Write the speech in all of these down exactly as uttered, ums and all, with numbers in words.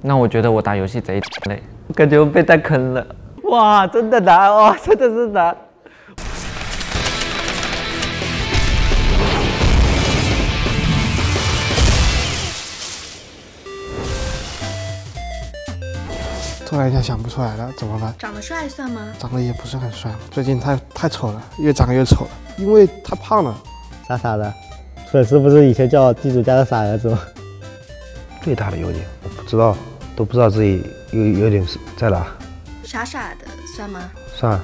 那我觉得我打游戏贼累，我感觉我被带坑了。哇，真的难哇，真的是难。 突然一下想不出来了，怎么办？ 长得帅算吗？ 长得也不是很帅，最近太太丑了，越长越丑了，因为太胖了。 傻傻的，粉丝不是以前叫地主家的傻儿子吗？ 最大的优点我不知道，都不知道自己有优点在哪。 傻傻的算吗？ 算。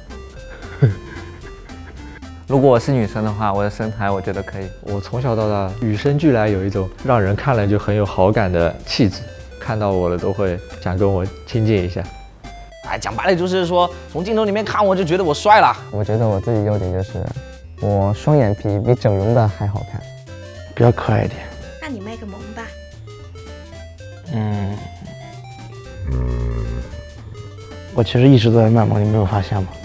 如果我是女生的话，我的身材我觉得可以。 我从小到大与生俱来有一种让人看了就很有好感的气质。看到我了都会想跟我亲近一下。 哎，讲白了就是说，从镜头里面看我就觉得我帅了。 我觉得我自己优点就是我双眼皮比整容的还好看， 比较可爱一点。 那你卖个萌吧。 嗯嗯，我其实一直都在卖萌，你没有发现吗？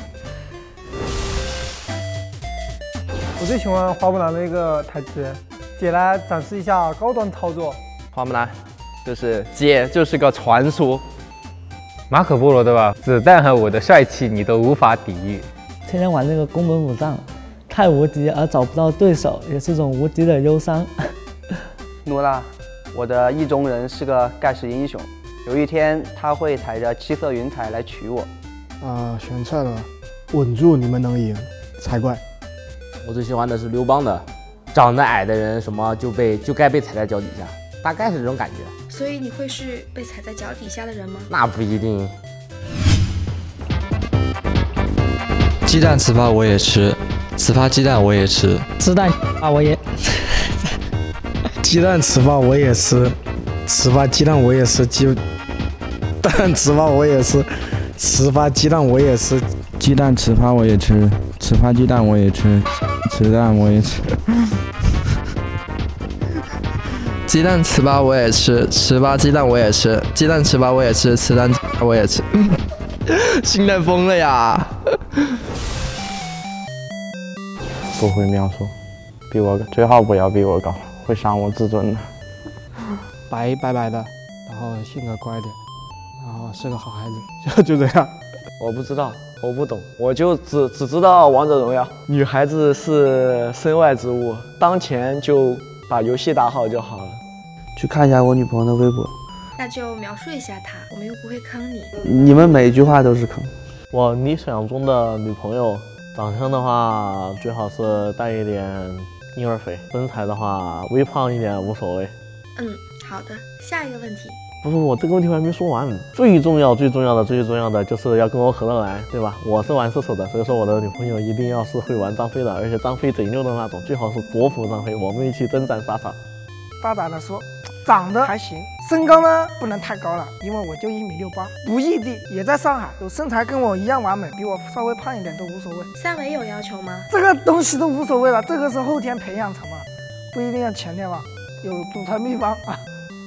我最喜欢花木兰的一个台词，姐来展示一下高端操作。 花木兰。就是姐就是个传说， 马可波罗对吧？子弹和我的帅气你都无法抵御。 天天玩这个宫本武藏，太无敌而找不到对手，也是种无敌的忧伤。 诺拉，我的意中人是个盖世英雄，有一天他会踩着七色云彩来娶我。 啊、呃，选错了，稳住，你们能赢才怪。 我最喜欢的是刘邦的，长得矮的人什么就被就该被踩在脚底下。大概是这种感觉， 所以你会是被踩在脚底下的人吗？ 那不一定。 鸡蛋糍粑我也吃，糍粑鸡蛋我也吃， 鸡蛋啊我也， 鸡蛋糍粑我也吃，糍粑鸡蛋我也吃，鸡蛋糍粑我也吃，糍粑鸡蛋我也吃， 鸡蛋糍粑我也吃，糍粑鸡蛋我也吃，糍蛋我也吃。 鸡蛋糍粑我也吃，糍粑鸡蛋我也吃，鸡蛋糍粑我也吃，糍蛋我也吃，心态疯了呀！ 不会描述，比我最好不要比我高，会伤我自尊的。 白白白的，然后性格乖点，然后是个好孩子，就就这样。 我不知道，我不懂，我就只只知道王者荣耀，女孩子是身外之物，当前就把游戏打好就好了。 去看一下我女朋友的微博， 那就描述一下她，我们又不会坑你。 你们每一句话都是坑。 我理想中的女朋友，长相的话最好是带一点婴儿肥，身材的话微胖一点无所谓。 嗯，好的，下一个问题。 不是，我这个问题我还没说完。最重要、最重要的、最重要的就是要跟我合得来，对吧？我是玩射手的，所以说我的女朋友一定要是会玩张飞的，而且张飞贼溜的那种，最好是国服张飞，我们一起征战沙场。 大胆的说，长得还行，身高呢不能太高了，因为我就一米六八，不异地，也在上海，有身材跟我一样完美，比我稍微胖一点都无所谓。 三围有要求吗？ 这个东西都无所谓了，这个是后天培养成嘛，不一定要前天嘛，有祖传秘方啊。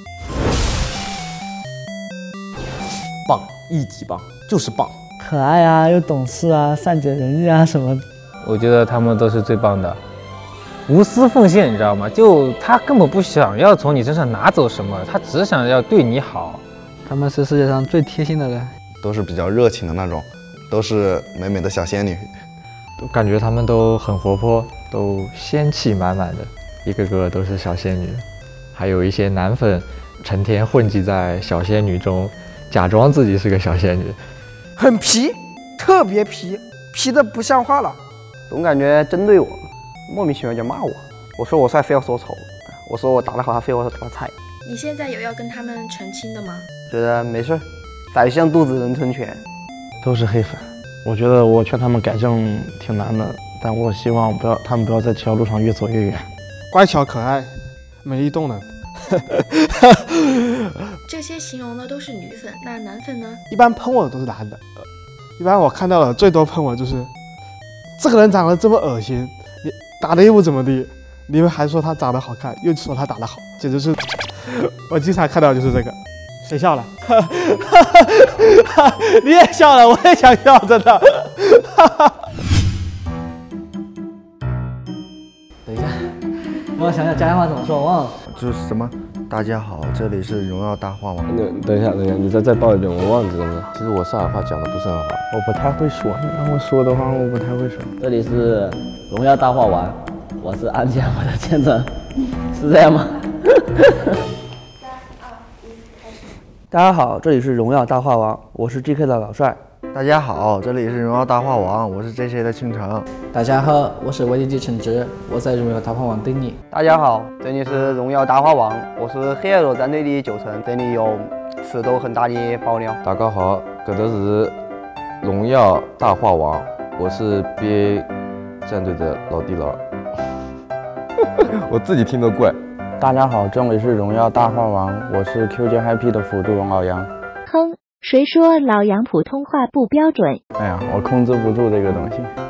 棒，一级棒，就是棒， 可爱啊，又懂事啊，善解人意啊什么。 我觉得他们都是最棒的。无私奉献，你知道吗？就他根本不想要从你身上拿走什么，他只想要对你好。 他们是世界上最贴心的人， 都是比较热情的那种，都是美美的小仙女。 感觉他们都很活泼，都仙气满满的，一个个都是小仙女。还有一些男粉成天混迹在小仙女中，假装自己是个小仙女， 很皮，特别皮，皮的不像话了， 总感觉针对我。莫名其妙就骂我，我说我帅非要说丑，我说我打得好他非要说打得菜。 你现在有要跟他们澄清的吗？ 觉得没事，宰相肚子人成全。 都是黑粉，我觉得我劝他们改正挺难的，但我希望不要他们不要在这条路上越走越远。 乖巧可爱，美丽动人。 这些形容的都是女粉，那男粉呢？ 一般喷我的都是男的，一般我看到了最多喷我就是这个人长得这么恶心。打的又不怎么地，你们还说他长得好看，又说他打得好，简直是，我经常看到就是这个。谁笑了？你也笑了，我也想笑，真的。 等一下，让我想想家乡话怎么说，我忘了。 就是什么大家好，这里是荣耀大话王。 等等一下，等一下，你再再报一遍，我忘记了。 其实我上海话讲的不是很好， 我不太会说，你让我说的话，我不太会说。 这里是荣耀大话王，我是安监，我的见证，是这样吗？ 大家好，这里是荣耀大话王，我是 G K 的老帅。 大家好，这里是荣耀大话王，我是 J C 的倾城。 大家好，我是 V D G 陈直，我在荣耀大话王等你。 大家好，这里是荣耀大话王，我是黑暗洛战队的九成，这里有尺度很大的爆料。 大家好，这都是荣耀大话王，我是 B A 战队的老地老。我自己听都怪。 大家好，这里是荣耀大话王，我是 Q 键 Happy 的辅助老杨。 哼，谁说老杨普通话不标准？ 哎呀，我控制不住这个东西。